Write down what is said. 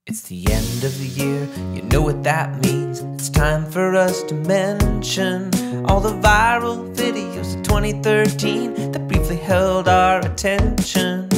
It's the end of the year, you know what that means. It's time for us to mention all the viral videos of 2013 that briefly held our attention.